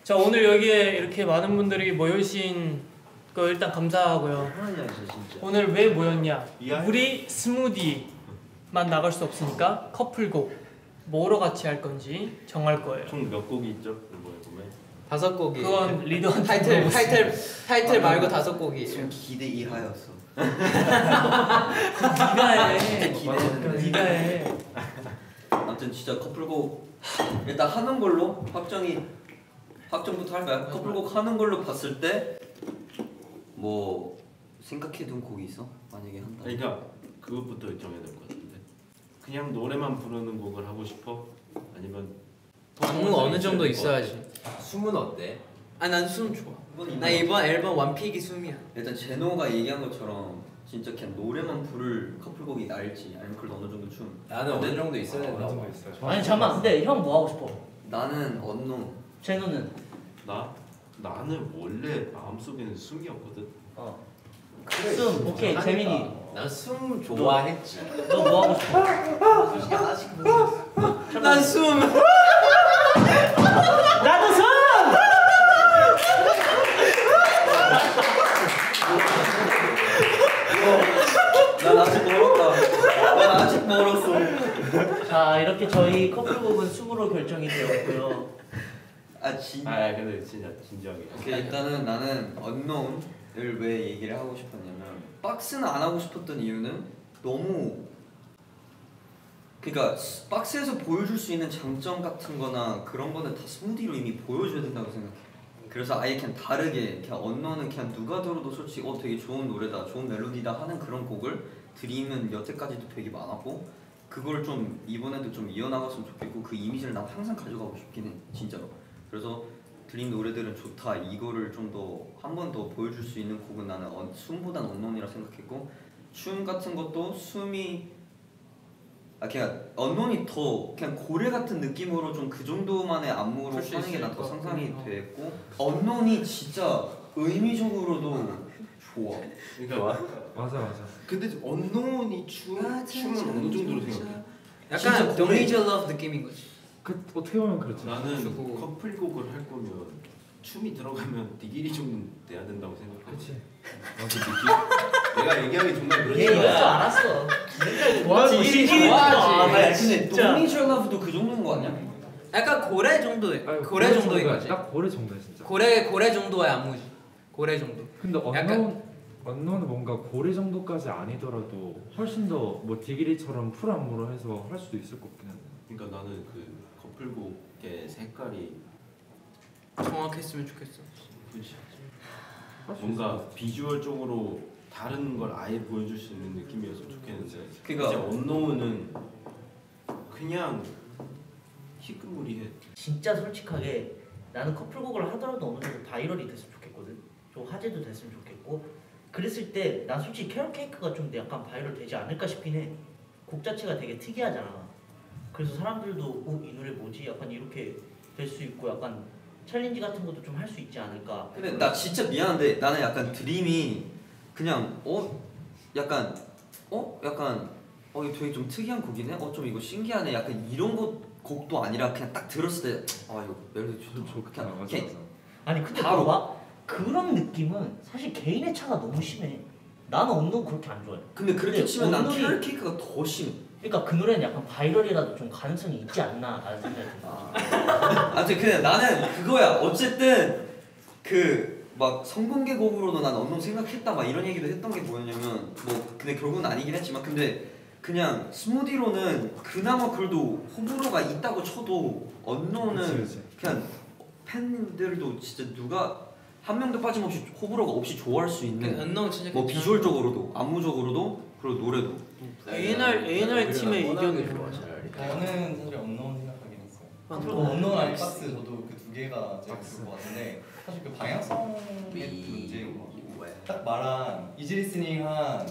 자, 오늘 여기에 이렇게 많은 분들이 모여주신 거 일단 감사하고요. 오늘 왜 모였냐? 우리 스무디만 나갈 수 없으니까 커플곡 뭐로 같이 할 건지 정할 거예요. 총 몇 곡이 있죠? 이거에 보면 5곡이. 그건 리더한테 타이틀 말고 5곡이. 좀 기대 이하였어. 네가 해. 네가 해. 아무튼 진짜 커플곡 일단 하는 걸로 확정부터 할까요? 커플곡 하는 걸로 봤을 때 뭐 생각해둔 곡이 있어? 만약에 한다. 그러니까 그것부터 정해야 될 것 같은데. 그냥 노래만 부르는 곡을 하고 싶어? 아니면 안무 어느 정도 있어야지. 숨은 어때? 아, 난 숨 좋아. 나 이번 앨범 원픽이 숨이야. 일단 제노가 얘기한 것처럼 진짜 그냥 노래만 부를 커플곡이 나을지 아니면 그래도 어느 정도 춤. 나는 어느 정도 있어야 된다. 아니 잠깐만, 근데 형 뭐 하고 싶어? 나는 언노. 제노는? 나는 원래 마음속에는 숨이었거든. 숨. 오케이. 재민이. 난 숨 좋아했지. 너 뭐 하고 싶어? 솔직히 아직 모르겠어. 난 숨. 나도 숨. 난 아직 멀었다. 난 아직 멀었어. 자, 이렇게 저희 커플곡은 숨으로 결정이 되었고요. 근데 진짜 진지하게. 오케이, 일단은 나는 언노운을 왜 얘기를 하고 싶었냐면 박스는 안 하고 싶었던 이유는 너무 그러니까 박스에서 보여줄 수 있는 장점 같은 거나 그런 거는 다 스무디로 이미 보여줘야 된다고 생각해. 그래서 아예 그냥 다르게 그냥 언노는 그냥 누가 들어도 솔직히 되게 좋은 노래다, 좋은 멜로디다 하는 그런 곡을 드림은 여태까지도 되게 많았고 그걸 좀 이번에도 좀 이어나갔으면 좋겠고 그 이미지를 난 항상 가져가고 싶긴 해, 진짜로. 그래서 드림 노래들은 좋다, 이거를 좀 더 한 번 더 보여줄 수 있는 곡은 나는 숨보단 언노운이라 생각했고 춤 같은 것도 숨이 그냥 언노운이 더 그냥 고래 같은 느낌으로 좀 그 정도만의 안무로 하는 게 난 더 상상이 됐고 언노운이 진짜 의미적으로도 좋아. 그러니까 맞아. 근데 언노운이 춤은 어느 정도로 생각해? 약간 Don't Need Your Love 느낌인 거지. 어떻게 보면 그렇지. 나는 커플곡을 할 거면 춤이 들어가면 디기리 정도 돼야 된다고 생각해. 그치. 내가 얘기하기 정말 얘 그렇지. 이럴 줄 알았어. 디기리 좋아하지. 근데 Don't Need Your Love도 그 정도인 거 아니야? 약간 고래 정도인 거지. 딱 고래 정도야 진짜. 고래 정도의 안무지. 고래 정도. 근데 약간 언노는 뭔가 고래 정도까지 아니더라도 훨씬 더 뭐 디기리처럼 풀 안무로 해서 할 수도 있을 것 같긴 한데. 그러니까 나는 그 커플곡의 색깔이 정확했으면 좋겠어. 그치. 뭔가 비주얼적으로 다른 걸 아예 보여줄 수 있는 느낌이었으면 좋겠는데 그러니까 이제 언노운은 그냥 희끄무리해. 진짜 솔직하게 나는 커플곡을 하더라도 어느 정도 바이럴이 됐으면 좋겠거든. 좀 화제도 됐으면 좋겠고 그랬을 때 난 솔직히 캐럿 케이크가 좀 약간 바이럴 되지 않을까 싶긴 해. 곡 자체가 되게 특이하잖아. 그래서 사람들도 이 노래 뭐지? 약간 이렇게 될 수 있고 약간 챌린지 같은 것도 좀 할 수 있지 않을까. 근데 나 진짜 미안한데 나는 약간 드림이 그냥 약간 이거 되게 좀 특이한 곡이네? 좀 이거 신기하네? 약간 이런 곡도 아니라 그냥 딱 들었을 때 이거 멜로디 좋다. 그냥 맞아. 아니 근데 바로. 봐봐. 그런 느낌은 사실 개인의 차가 너무 심해. 나는 언노는 그렇게 안 좋아해. 근데 그렇게 치면 난 언노이- 캐럿 케이크가 더 심해. 그러니까 그 노래는 약간 바이럴이라도 좀 가능성이 있지 않나 라는 생각이 든다. 아무튼 그냥 나는 그거야. 어쨌든 그 막 성공개 곡으로도 난 언노 생각했다 막 이런 얘기도 했던 게 뭐였냐면 뭐 근데 결국은 아니긴 했지만 근데 그냥 스무디로는 그나마 그래도 호불호가 있다고 쳐도 언노는 그치. 그냥 팬들도 진짜 누가 한 명도 빠짐없이 호불호가 없이 좋아할 수 있는 언노운 진짜 뭐 비주얼적으로도 안무적으로도 그리고 노래도 A&R 팀의 의견을 좋아 차라리. 저는 사실 언노운 생각하긴 했어요. 그리고 언노운 박스 저도 그 두 개가 제일 좋을 것 같은데 사실 그 방향성의 문제인 것 같고 딱 말한 이지 리스닝한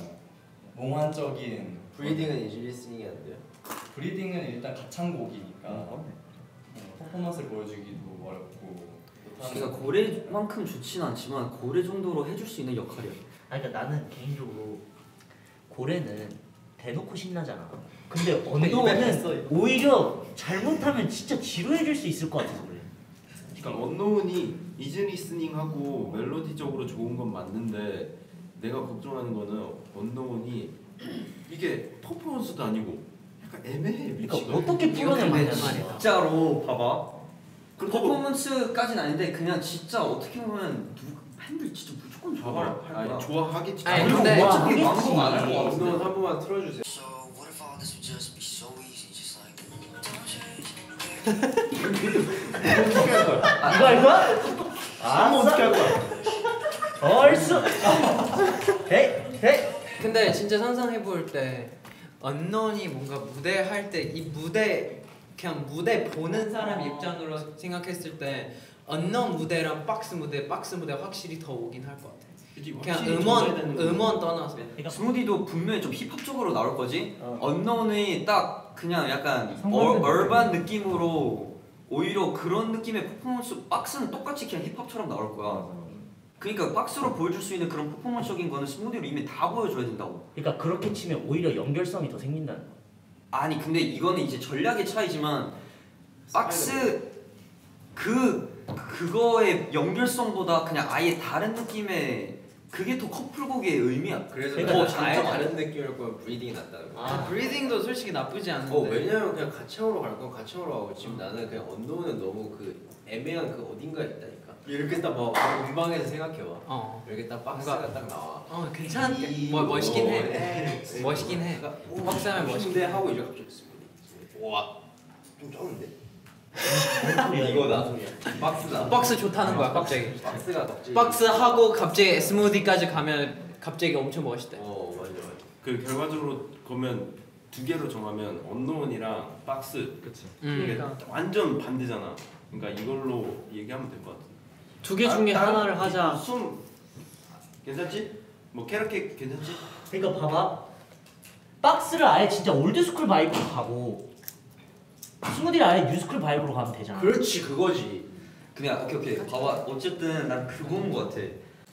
몽환적인 브리딩은 이지 리스닝이 안 돼요? 브리딩은 일단 가창곡이니까 퍼포먼스를 보여주기도 어렵고 그러니까 고래만큼 좋진 않지만 고래 정도로 해줄 수 있는 역할이야. 아니 그러니까 나는 개인적으로 고래는 대놓고 신나잖아. 근데 언노는 오히려 잘못하면 진짜 지루해질 수 있을 것 같아서 그래. 그러니까 언노운이 이즈 리스닝하고 멜로디적으로 좋은 건 맞는데 내가 걱정하는 거는 언노운이 이게 퍼포먼스도 아니고 약간 애매해. 그러니까 위치가. 어떻게 풀어내냐는 근데 말이야. 진짜로 봐봐. 그렇다고 퍼포먼스까진 아닌데 그냥 진짜 어떻게 보면 팬들 진짜 무조건 봐봐라. 좋아할 거야. 좋아하겠지. 아니, 당연히 근데 어차피 좋아하겠지. 망고 많을 거 언노운 같은데. 한 번만 틀어주세요. 이거 할 거야? 어떻게 할 거야? 얼쑤. 헤이. 근데 진짜 상상해볼 때 언노운이 뭔가 무대 할 때 이 무대 그냥 무대 보는 사람 입장으로 생각했을 때 언노운 무대랑 박스 무대 확실히 더 오긴 할 것 같아. 그냥 음원 떠나서. 스무디도 분명히 좀 힙합적으로 나올 거지. 언노운이 딱 그냥 약간 상반된 얼반 느낌으로 오히려 그런 느낌의 퍼포먼스. 박스는 똑같이 그냥 힙합처럼 나올 거야. 그러니까 박스로 보여줄 수 있는 그런 퍼포먼스적인 거는 스무디로 이미 다 보여줘야 된다고. 그러니까 그렇게 치면 오히려 연결성이 더 생긴다는 거야. 아니 근데 이거는 이제 전략의 차이지만 박스 그거의 연결성보다 그냥 아예 다른 느낌의 그게 더 커플곡의 의미야. 그래서 그러니까 더 나 아예 진짜- 다른 느낌일 거면 브리딩이 낫다는 거야. 브리딩도 솔직히 나쁘지 않은데. 왜냐면 그냥 가창으로 갈 건 가창으로 하고 지금 나는 그냥 언노운은 너무 그 애매한 그 어딘가에 있다니까. 이렇게 딱뭐 음방에서 생각해봐. 이렇게 딱 박스가 딱 나와. 괜찮게 멋있긴 해. 멋있긴 해. 박스하면 멋있긴 해. 하고 이제 갑자기 와, 좀 쩌는데? 이거다. 박스다. 박스 좋다는 거야 갑자기. 박스가 덕질. 박스 하고 갑자기 스무디까지 가면 갑자기 엄청 멋있대. 맞아. 그 결과적으로 그러면 두 개로 정하면 언노운이랑 박스. 그치. 이게 완전 반대잖아. 그러니까 이걸로 얘기하면 될 것 같아. 두 개 중에 하나를 하자. 숨 괜찮지? 뭐 캐럿케이크 괜찮지? 그러니까 봐봐. 박스를 아예 진짜 올드스쿨 바이브로 가고 스무디를 아예 뉴스쿨 바이브로 가면 되잖아. 그렇지 그거지. 그냥 오케이 봐봐. 어쨌든 난 그거인 것 같아.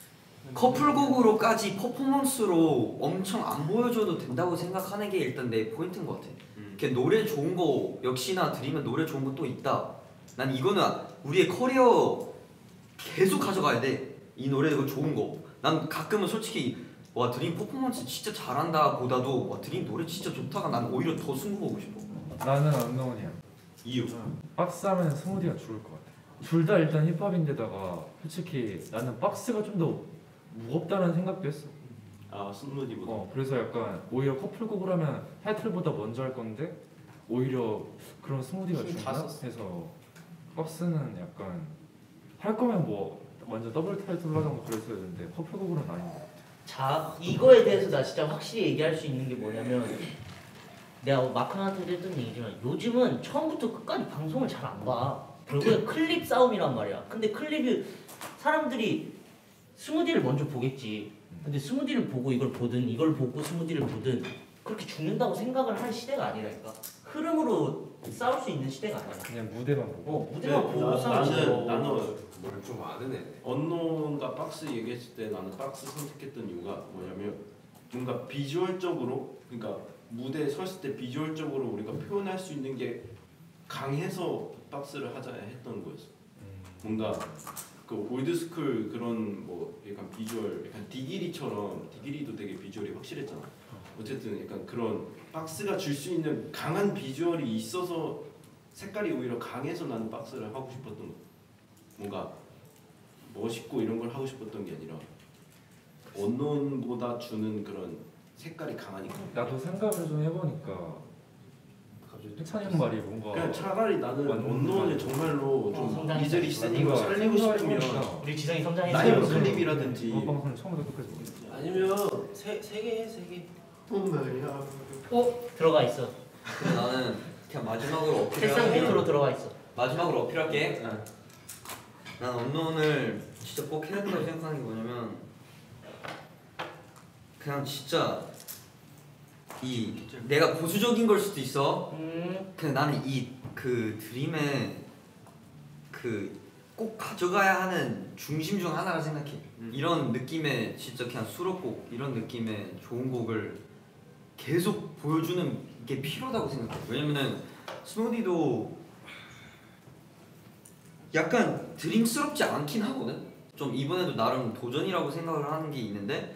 커플곡으로까지 퍼포먼스로 엄청 안 보여줘도 된다고 생각하는 게 일단 내 포인트인 것 같아. 걔 노래 좋은 거 역시나 드리면 노래 좋은 거 또 있다. 난 이거는 우리의 커리어 계속 가져가야 돼. 이 노래 이거 좋은 거. 난 가끔은 솔직히 와 드림 퍼포먼스 진짜 잘한다 보다도 와 드림 노래 진짜 좋다가 난 오히려 더 승부 보고 싶어. 나는 언노운이야. 이유. 박스 하면 스무디가 죽을 것 같아. 둘 다 일단 힙합인데다가 솔직히 나는 박스가 좀 더 무겁다는 생각도 했어. 아 스무디보다. 그래서 약간 오히려 커플곡을 하면 타이틀보다 먼저 할 건데 오히려 그런 스무디가 죽나 해서 박스는 약간 할 거면 뭐 완전 더블 타이틀로 하던가 그랬어야 되는데 커플곡으로는 아닌 것 같아. 자, 이거에 대해서 나 진짜 확실히 얘기할 수 있는 게 뭐냐면 내가 마크한테도 했던 얘기지만 요즘은 처음부터 끝까지 방송을 잘 안 봐. 결국에 클립 싸움이란 말이야. 근데 클립이 사람들이 스무디를 먼저 보겠지. 근데 스무디를 보고 이걸 보든 이걸 보고 스무디를 보든 그렇게 죽는다고 생각을 하는 시대가 아니라니까. 흐름으로 싸울 수 있는 시대가 아니야. 그냥 무대만 보고. 무대만 보고 싸우지. 나는 뭘 좀 아는 애. 언노운과 박스 얘기했을 때 나는 박스 선택했던 이유가 뭐냐면 뭔가 비주얼적으로 그러니까 무대에 섰을 때 비주얼적으로 우리가 표현할 수 있는 게 강해서 박스를 하자 했던 거였어. 뭔가 그 올드스쿨 그런 뭐 약간 비주얼 약간 디기리처럼 디기리도 되게 비주얼이 확실했잖아. 어쨌든 약간 그런 박스가 줄 수 있는 강한 비주얼이 있어서 색깔이 오히려 강해서 나는 박스를 하고 싶었던 거. 뭔가 멋있고 이런 걸 하고 싶었던 게 아니라 언론보다 주는 그런 색깔이 강하니까. 나도 생각을 좀 해보니까 해찬이 형 말이 뭔가 그냥 차라리 나는 언론을 정말로 좀 성장했다. 이제 리스닝을 살리고 싶으면 우리 지성이 성장했어. 라이브 클립이라든지 이번 방송을 처음부터 끝까지 보겠어. 아니면 세 개. 들어가 있어. 근데 나는 그냥 마지막으로 책상 어필을 밑으로 들어가 있어. 마지막으로 어필할게. 난 언론을 진짜 꼭 해야 된다고 생각하는 게 뭐냐면 그냥 진짜 이 내가 보수적인 걸 수도 있어. 근데 나는 이 그 드림의 그 꼭 가져가야 하는 중심 중 하나라 생각해. 이런 느낌의 진짜 그냥 수록곡 이런 느낌의 좋은 곡을 계속 보여주는 게 필요하다고 생각해. 왜냐면은 스무디도 약간 드림스럽지 않긴 하거든. 좀 이번에도 나름 도전이라고 생각을 하는 게 있는데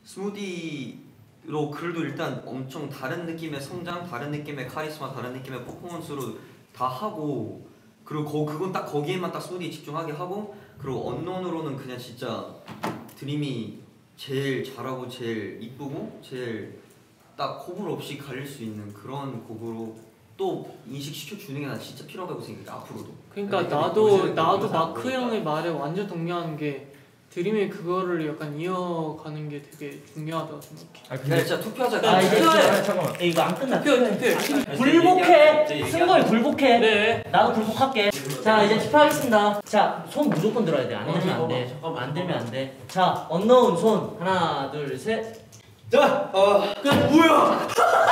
스무디로 그래도 일단 엄청 다른 느낌의 성장, 다른 느낌의 카리스마, 다른 느낌의 퍼포먼스로 다 하고 그리고 그건 딱 거기에만 딱 스무디에 집중하게 하고 그리고 언론으로는 그냥 진짜 드림이 제일 잘하고 제일 이쁘고 제일 딱 호불호 없이 갈릴 수 있는 그런 곡으로 또 인식시켜 주는 게 난 진짜 필요하다고 생각해 앞으로도. 그러니까 나도 마크 형의 말에 완전 동의하는 게 드림의 그거를 약간 이어가는 게 되게 중요하다고 생각해. 아 근데 진짜 투표하자. 아 이제 잠깐만. 이거 안 끝났어. 투표. 굴복해. 승걸 굴복해. 네. 나도 굴복할게. 자 이제 투표하겠습니다. 자 손 무조건 들어야 돼. 안 들면 안 돼. 안 들면 안 돼. 자 언노운 손 하나 둘 셋. 자, 끝. 뭐야?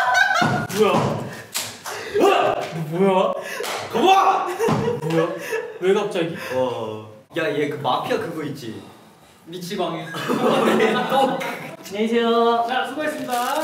뭐야? 그만! 뭐야? 왜 갑자기? 야얘 그 마피아 그거 있지. 미치광이. 안녕히 계세요. 자 수고했습니다.